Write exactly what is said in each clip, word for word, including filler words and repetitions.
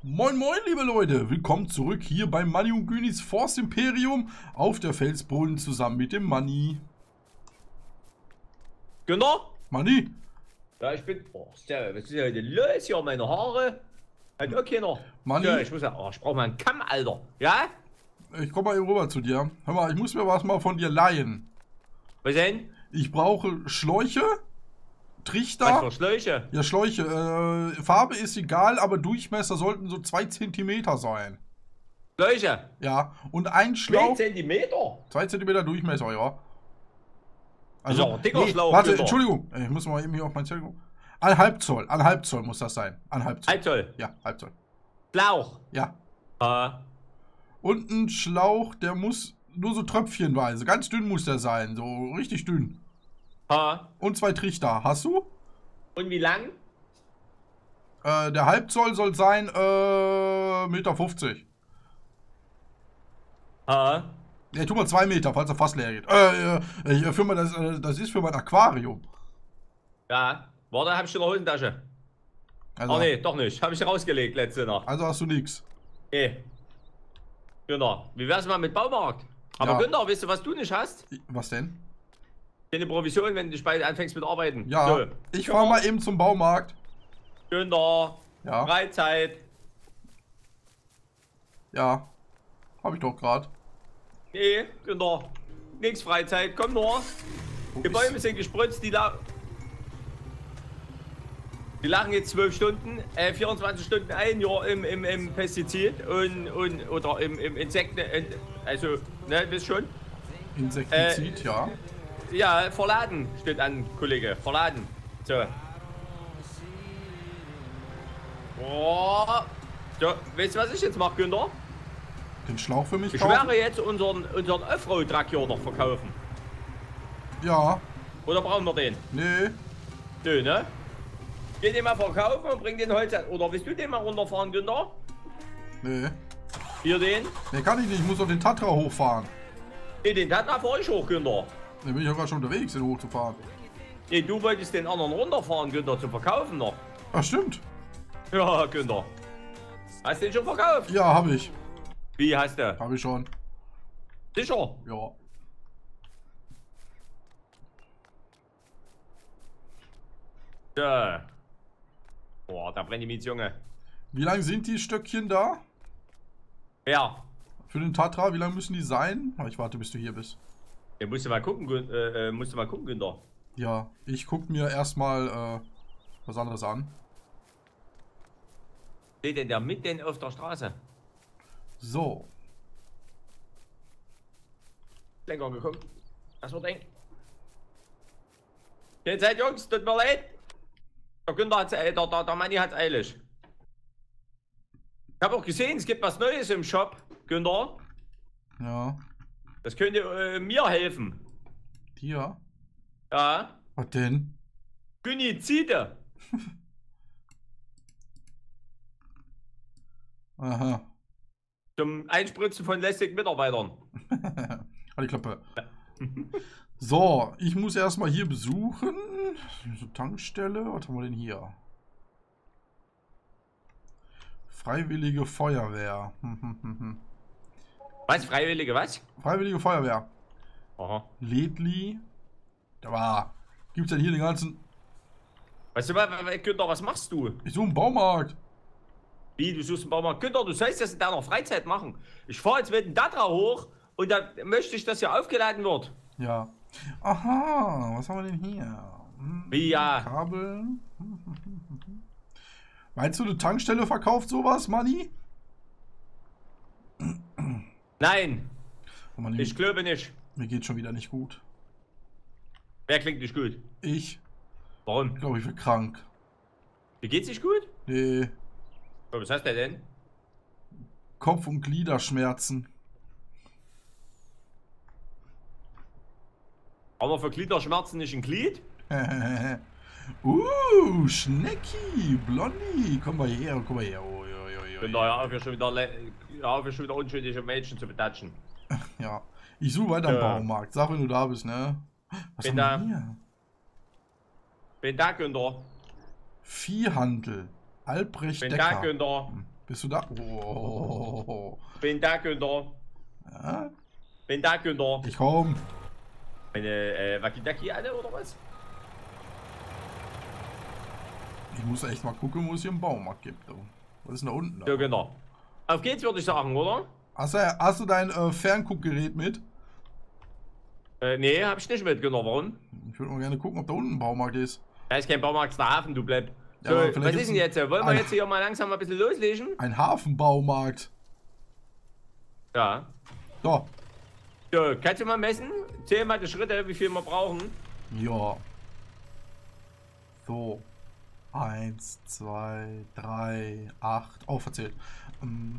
Moin moin liebe Leute, willkommen zurück hier beim Manni und Günis Force Imperium auf der Felsbohlen zusammen mit dem Manni. Günther? Manni? Ja, ich bin... Oh, was ist denn heute los hier? Meine Haare? Hat auch keiner. Manni? Ja, ich muss ja... Oh, ich brauche mal einen Kamm, Alter. Ja? Ich komme mal eben rüber zu dir. Hör mal, ich muss mir was mal von dir leihen. Was denn? Ich brauche Schläuche, Trichter. Was für Schläuche? Ja, Schläuche. Äh, Farbe ist egal, aber Durchmesser sollten so zwei Zentimeter sein. Schläuche? Ja, und ein zwei Schlauch... Zentimeter? zwei Zentimeter Durchmesser, ja. Also, ja, dicker Schlauch, warte, Günther. Entschuldigung. Ich muss mal eben hier auf mein Zettel gucken. Eineinhalb Zoll. Eineinhalb Zoll muss das sein. Eineinhalb Zoll. Halb Zoll. Ja, halb Zoll. Schlauch? Ja. Äh. Und ein Schlauch, der muss nur so tröpfchenweise. Ganz dünn muss der sein. So richtig dünn. Äh. Und zwei Trichter. Hast du? Und wie lang? Äh, der Halbzoll soll sein, äh, Meter fünfzig. Äh. Ja, tu mal zwei Meter, falls er fast leer geht. Äh, äh, für mein, das, äh, das ist für mein Aquarium. Ja. Warte, hab ich schon in der Hosentasche. Also, Oh nee, doch nicht. Hab ich rausgelegt letzte Nacht. also hast du nix. Nee. Günther, wie wär's mal mit Baumarkt? Aber Ja. Günther, weißt du, was du nicht hast? Was denn? Eine Provision, wenn du bald anfängst mit Arbeiten. Ja, So. ich fahr mal eben zum Baumarkt. Günther, Ja, Freizeit. ja. Hab ich doch grad. Nee, Günther. Nix Freizeit, komm nur. Wo Die ist- Bäume sind gespritzt, die la Die lachen jetzt zwölf Stunden, äh, vierundzwanzig Stunden ein Jahr im, im, im Pestizid und, und oder im, im Insekten, äh, also, ne, wisst schon? Insektizid, Äh, ja. Ja, verladen steht an, Kollege, verladen. So. Boah. So, weißt du, was ich jetzt mache, Günther? Den Schlauch für mich Ich kaufen? werde jetzt unseren, unseren Offroad-Traktor noch verkaufen. Ja. Oder brauchen wir den? Nee. Nö, ne? Geh den mal verkaufen und bring den Holz an. Oder willst du den mal runterfahren, Günther? Nee. Hier den? Nee, kann ich nicht. Ich muss auf den Tatra hochfahren. Nee, den Tatra fahr ich hoch, Günther. Da bin ich ja gerade schon unterwegs, den hochzufahren. Nee, du wolltest den anderen runterfahren, Günther, zum Verkaufen noch. Ach, stimmt. Ja, Günther. Hast du den schon verkauft? Ja, habe ich. Wie hast du? Habe ich schon. Sicher? Ja. Ja. Boah, da brennt die Miet, Junge. Wie lang sind die Stöckchen da? Ja. Für den Tatra, wie lang müssen die sein? Aber ich warte, bis du hier bist. Ja, musst du mal gucken, Gün äh, äh, musst du mal gucken, Günther. Ja, ich guck mir erstmal äh, was anderes an. Steht denn der mit denn auf der Straße? So. Länger geguckt. Was wird eng. Keine Zeit, Jungs, tut mir leid. Der Günther hat's, äh, der, der, der Manni hat's eilig. Ich habe auch gesehen, es gibt was Neues im Shop, Günther. Ja. Das könnte äh, mir helfen. Dir? Ja. Was denn? Gynizide. Aha. Zum Einspritzen von lästigen Mitarbeitern. Halt die Klappe. So, ich muss erstmal hier besuchen. So, Tankstelle. Was haben wir denn hier? Freiwillige Feuerwehr. Hm, hm, hm, hm. Was? Freiwillige was? Freiwillige Feuerwehr. Aha. Ledli. Aber gibt's denn hier den ganzen... Weißt du mal, Günther, was machst du? Ich suche einen Baumarkt. Wie, du suchst einen Baumarkt? Günther, du sollst das in deiner Freizeit machen. Ich fahre jetzt mit dem Tatra hoch und dann möchte ich, dass hier aufgeladen wird. Ja. Aha, was haben wir denn hier? Hm, Wie, ja? Kabel. Hm, hm, hm, hm. Meinst du, eine Tankstelle verkauft sowas, Manni? Nein, Oh, Manni, ich glaube nicht. mir geht schon wieder nicht gut. Wer klingt nicht gut? Ich Warum? glaube, ich bin krank. Wie geht's nicht gut? Nee, Oh, was hast du denn? Kopf- und Gliederschmerzen. Aber für Gliederschmerzen nicht ein Glied? uh, Schnecki, Blondie, komm mal her, komm mal her. Oh, ja, ja, ja, Bin da ja auf, hier schon wieder, le- ja, auf, hier schon wieder unschuldige Mädchen zu betatschen. ja. Ich suche weiter im Ja. Baumarkt. Sag, wenn du da bist, ne? Was Bin haben wir da. hier? Bin da, Günther. Viehhandel. Albrecht Bin Decker. da, Günther. Hm, Bist du da? Oh. Bin da, Günther. Ja? Bin da, Günther. Ich komm. Meine äh, Wakidaki alle oder was? Ich muss echt mal gucken, wo es hier einen Baumarkt gibt. Du. Was ist denn da unten? Da? Ja, genau. Auf geht's, würde ich sagen, oder? Hast du, hast du dein äh, Fernguckgerät mit? Äh, nee, hab ich nicht mit, genau. Warum? Ich würde mal gerne gucken, ob da unten ein Baumarkt ist. Da ist kein Baumarkt, ist der Hafen, du bleib. Ja, So, aber vielleicht was gibt's ist denn jetzt? Wollen wir ein- jetzt hier mal langsam mal ein bisschen loslegen? Ein Hafenbaumarkt. Ja. So. So, kannst du mal messen? Zähl mal die Schritte, wie viel wir brauchen. Ja. So. Eins, zwei, drei, acht. Oh, verzählt. Ähm.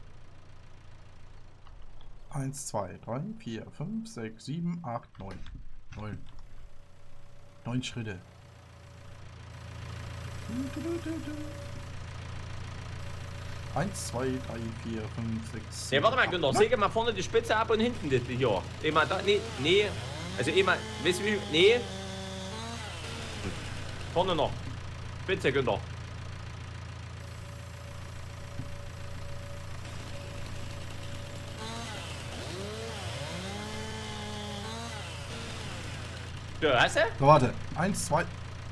Eins, zwei, drei, vier, fünf, sechs, sieben, acht, neun. Neun. Neun Schritte. Eins, zwei, drei, vier, fünf, sechs. Ne, warte mal, sieben, Günther, acht. säge mal vorne die Spitze ab und hinten das hier. Immer da, nee, nee. Also immer, weißt du wie, nee. Vorne noch. Spitze, Günther. So, hast du? So, warte. Eins, zwei.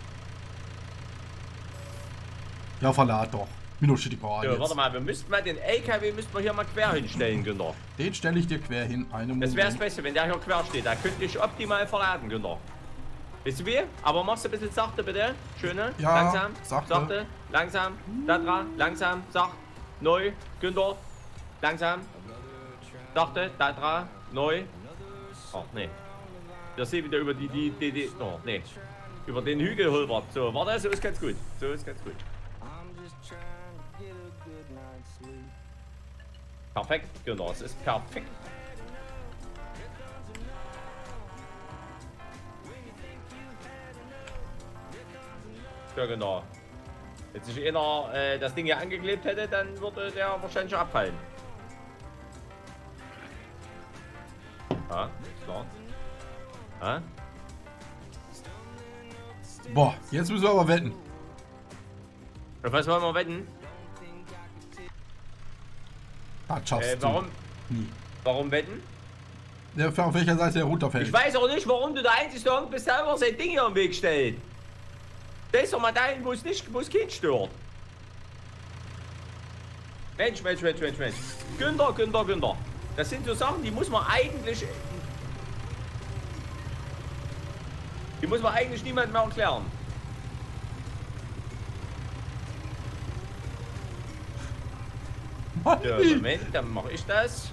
Ja, verlad doch. Minus steht die Qual So, jetzt. warte mal, wir müssten mal den L K W müssten wir hier mal quer hinstellen, Günther. Den stelle ich dir quer hin. Eine Das wäre das Moment. Beste, wenn der hier quer steht. Da könnte ich optimal verladen, Günther. Weißt du wie? Aber machst du ein bisschen sachte bitte. Schöne. Ja, langsam. sachte. Sachte. Langsam. Da dran. Langsam. Sacht. Neu. Günther. Langsam. Sachte. Da dran. Neu. Ach nee. Wir sehen wieder über die, die, die, die. Oh, nee. Über den Hügel holpert. So, warte, so ist ganz gut. So ist ganz gut. Perfekt, genau, es ist perfekt. Ja, genau. Wenn sich einer äh, das Ding hier angeklebt hätte, dann würde der wahrscheinlich abfallen. Ja, klar. Ja? Boah, jetzt müssen wir aber wetten. Auf was wollen wir wetten? Das schaffst Äh, du. warum, Nie. warum wetten? Der, auf welcher Seite der runterfällt. Ich weiß auch nicht, warum du der Einzige bist, der selber sein Ding hier im Weg stellt. Das ist doch mal dahin, wo es nicht, wo es Kind stört. Mensch, Mensch, Mensch, Mensch, Mensch. Günther, Günther, Günther. Das sind so Sachen, die muss man eigentlich... Die muss man eigentlich niemandem mehr erklären. Mann, Ja, Moment, dann mache ich das.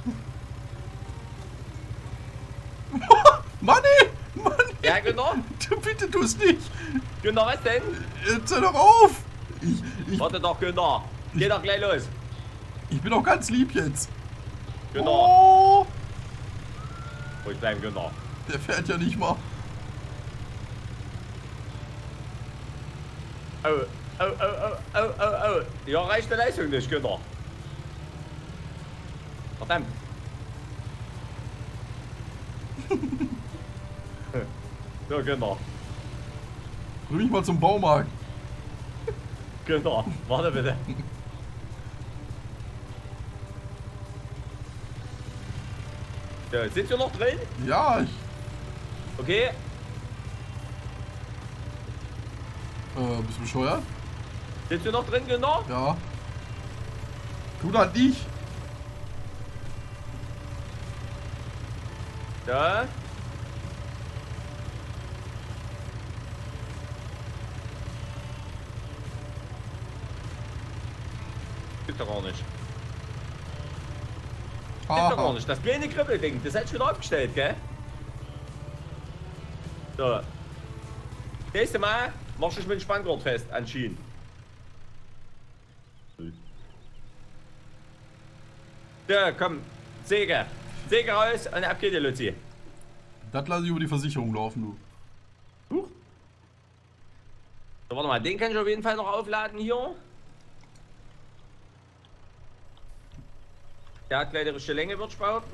Manni! Manni! Ja, Günther. Du, bitte tu es nicht! Günther, was denn? Jetzt hör doch auf! Ich, ich, Warte doch, Günther. Geh doch gleich los. ich bin doch ganz lieb jetzt. Günther. Oh, Ruhig bleiben, Günther. der fährt ja nicht mal. Oh, oh, oh, oh, oh, oh, oh. Ja, reicht die Leistung nicht, Günther. Verdammt. So, Günther. Bring mich mal zum Baumarkt. Günther, warte bitte. So, sind wir noch drin? Ja, ich. Okay. Äh, bist du bescheuert? Sind wir noch drin, Günther? Ja. Tu das nicht! Ja. Gibt doch gar nicht. Gibt doch gar Aha. nicht. Das kleine Kribbelding, das hättest du wieder abgestellt, gell? So. Nächste Mal machst du dich mit dem Spanngurt fest an Schienen. So, komm. Säge. Säge raus und ab geht die Luzi. Das lasse ich über die Versicherung laufen, du. Huch. So, warte mal, den kann ich auf jeden Fall noch aufladen hier. Der hat gleich die richtige Länge, würde ich behaupten.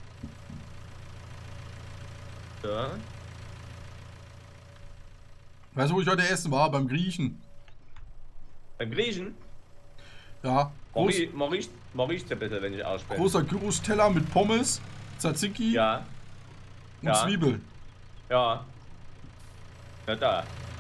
So. Weißt du, wo ich heute essen war? Beim Griechen. Beim Griechen? Ja. Man Groß, riecht, man riecht, man riecht ein bisschen, wenn ich ausspreche. großer Gyros-Teller mit Pommes, Tzatziki Ja, und Ja. Zwiebeln. ja. Na da.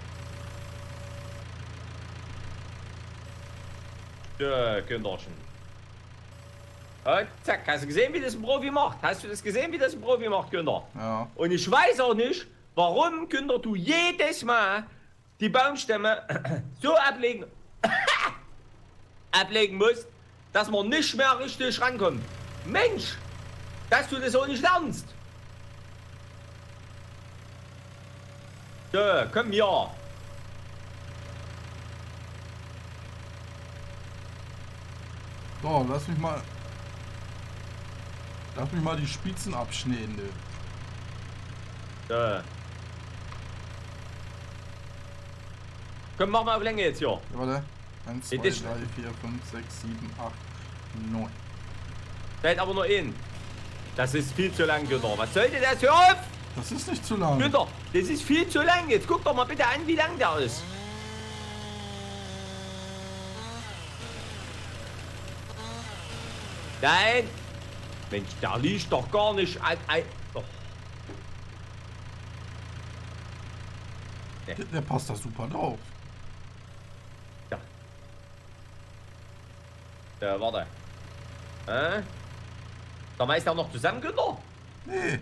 Ja, Kinderchen. Und zack, hast du gesehen, wie das ein Profi macht? Hast du das gesehen, wie das ein Profi macht, Günther? Ja. Und ich weiß auch nicht, warum, Günther, du jedes Mal die Baumstämme so ablegen, ablegen musst, dass man nicht mehr richtig rankommt. Mensch, dass du das auch nicht lernst. So, komm hier. So, lass mich mal. Lass mich mal die Spitzen abschneiden, ne? So. Komm, mach mal auf Länge jetzt hier. Ja, warte. eins, zwei, Nee, das- drei, vier, fünf, sechs, sieben, acht, neun. Seid aber nur in. Das ist viel zu lang, Günther. Was sollte das? Hör auf! Das ist nicht zu lang. Günther, das ist viel zu lang. Jetzt guck doch mal bitte an, wie lang der ist. Nein! Mensch, der liegt doch gar nicht an. an oh. Der, der passt da super drauf. Ja. Ja, warte. Äh? Da meist er noch zusammen, Günther? Nee.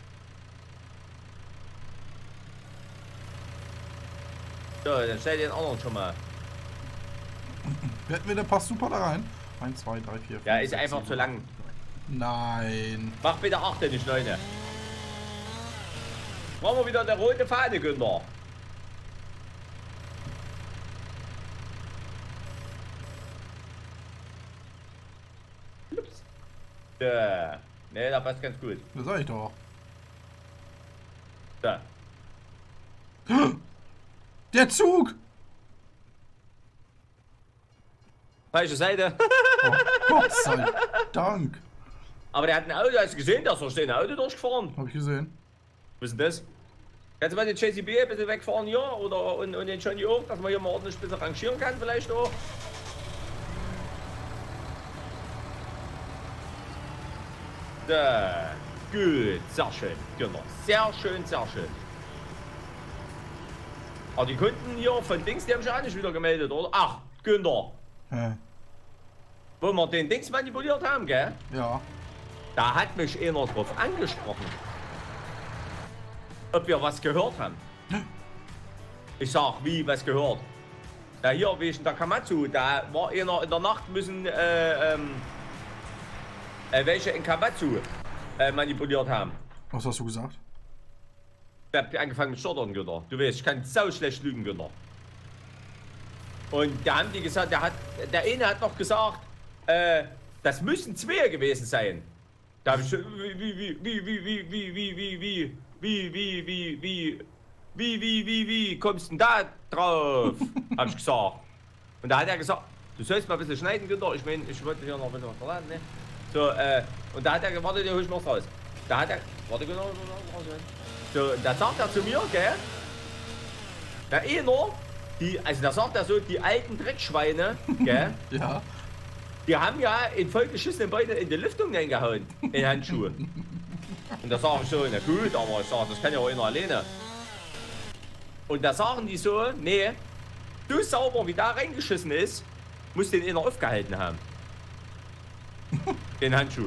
So, dann stell den anderen schon mal. Der, der passt super da rein. eins, zwei, drei, vier, fünf. Ja, ist sechs, einfach sieben, zu lang. acht. Nein. Mach bitte achte, nicht neune. Machen wir wieder eine rote Fahne, Günther. Ups. Ja. Ne, da passt ganz gut. Das sag ich doch. Da. Der Zug! Falsche Seite. Oh, Gott sei Dank. Aber der hat ein Auto, hast du gesehen? Da ist doch ein Auto durchgefahren. Hab ich gesehen. Was ist denn das? Kannst du mal den J C B ein bisschen wegfahren hier? Oder und, und den Johnny auch, dass man hier mal ordentlich ein bisschen rangieren kann vielleicht auch? Da. Gut, sehr schön, genau. Sehr schön, sehr schön. Aber die Kunden hier von Dings, die haben sich auch nicht wieder gemeldet, oder? Ach, Günther, Hä? wo wir den Dings manipuliert haben, gell? Ja. Da hat mich einer drauf angesprochen. Ob wir was gehört haben. Ich sag, wie, was gehört? Ja, hier wegen der Kamatsu, da war einer in der Nacht müssen äh, ähm, äh, welche in Kamatsu äh, manipuliert haben. Was hast du gesagt? Der hat angefangen mit Stottern, Günther. Du weißt, ich kann sau schlecht lügen, Günther. Und da haben die gesagt, der, hat, der eine hat noch gesagt, äh, das müssen zwei gewesen sein. Da hab ich so, wie, wie, wie, wie, wie, wie, wie, wie, wie, wie, wie, wie, wie, wie, wie, wie, wie, wie, kommst du denn da drauf? Hab ich gesagt. Und da hat er gesagt, du sollst mal ein bisschen schneiden, Günther. Ich meine, ich wollte hier noch ein bisschen was verladen, ne? So, äh, und da hat er gesagt, warte, der hol ich mal raus. Da hat er, warte, Günther, so, da sagt er zu mir, gell? Der einer, die, also da sagt er so, die alten Dreckschweine, gell? Ja. Die haben ja in vollgeschissenen Beinen in die Lüftung reingehauen, in Handschuhe. Und da sage ich so, na gut, aber ich sage, das kann ja auch einer alleine. Und da sagen die so, nee, du sauber, wie da reingeschissen ist, muss den einer aufgehalten haben. Den Handschuh.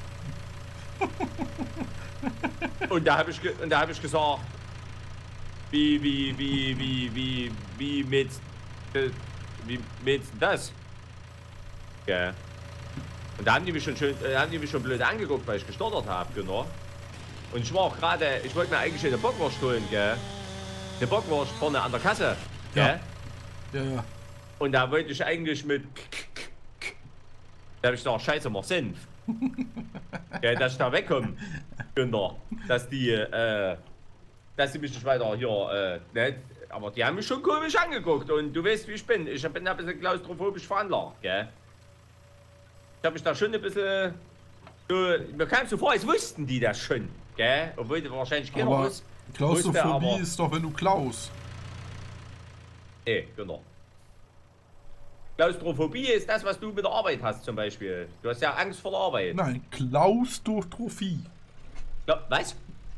Und da habe ich, ge- und da hab ich gesagt, wie, wie, wie, wie, wie, wie mit, äh, wie mit das? Gell. Und da haben die mich schon schön, äh, haben die mich schon blöd angeguckt, weil ich gestottert habe, genau. Und ich war auch gerade, ich wollte mir eigentlich eine Bockwurst holen, gell. Eine Bockwurst vorne an der Kasse, gell. Ja. Ja, ja. Und da wollte ich eigentlich mit, da habe ich gedacht, scheiße, mach Senf. Ja, dass ich da wegkomme, Günther. Dass die, äh, dass die mich nicht weiter hier, äh, ne? Aber die haben mich schon komisch angeguckt und du weißt, wie ich bin. Ich bin ein bisschen klaustrophobisch veranlagt, gell. Ich habe mich da schon ein bisschen, so, mir kam so vor, als wussten die das schon, gell. Obwohl die wahrscheinlich keiner Aber wusste, Klaustrophobie aber- ist doch, wenn du klaust. Nee, genau. Klaustrophobie ist das, was du mit der Arbeit hast zum Beispiel. Du hast ja Angst vor der Arbeit. Nein, Klaustrophie. Kla was?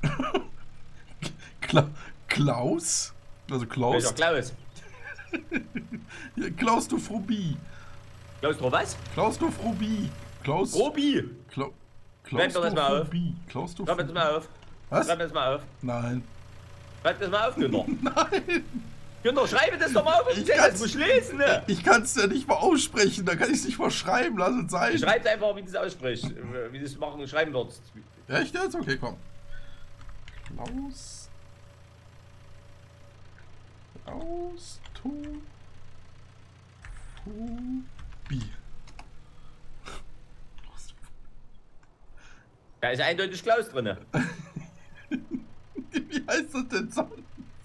Kla Klaus? Also Klaus? Welcher Klaus? Ja, Klaustrophobie. Klaustro was? Klaustrophobie. Klaus... Robi! Kla Schreib doch das mal auf. Klaustrophobie. Schreib Klaustrophobie. das mal auf. Was? Schreib das mal auf. Nein. Schreib das mal auf, Günther. Nein. Günther, schreibe das doch mal auf. Ich Ich kann's- das muss ich lesen, ne? Ich kann es ja nicht mal aussprechen, da kann ich es nicht mal schreiben, lass es sein. Schreib einfach, wie du es aussprichst. Wie du es machen, schreiben würdest. Echt jetzt? Okay, komm. Klaus... Klaustrophobie. Da ist eindeutig Klaus drin. Wie heißt das denn sonst?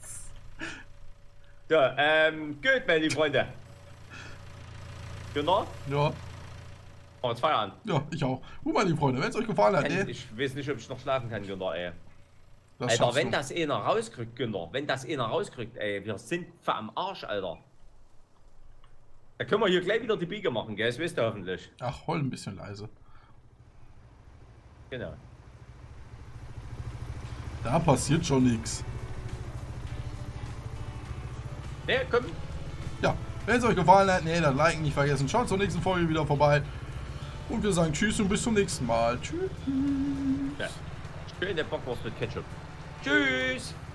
So, ähm, gut, meine lieben Freunde. Günther, Ja, machen wir jetzt Feierabend. ja, ich auch. Gut, meine lieben Freunde, wenn es euch gefallen hat, Kann- ne? Ich weiß nicht, ob ich noch schlafen kann, Günther, ey. Das Alter, schaffst wenn du. das einer rauskriegt, Günther, wenn das einer rauskriegt, ey, wir sind für am Arsch, Alter. Da können wir hier gleich wieder die Biege machen, gell? Das wisst ihr hoffentlich. Ach, heul ein bisschen leise. Genau. Da passiert schon nichts. Ne, komm. Ja, wenn es euch gefallen hat, ne, dann liken nicht vergessen. Schaut zur nächsten Folge wieder vorbei. Und wir sagen tschüss und bis zum nächsten Mal. Tschüss. Ja. Schöne Bockwurst mit Ketchup. Tschüss.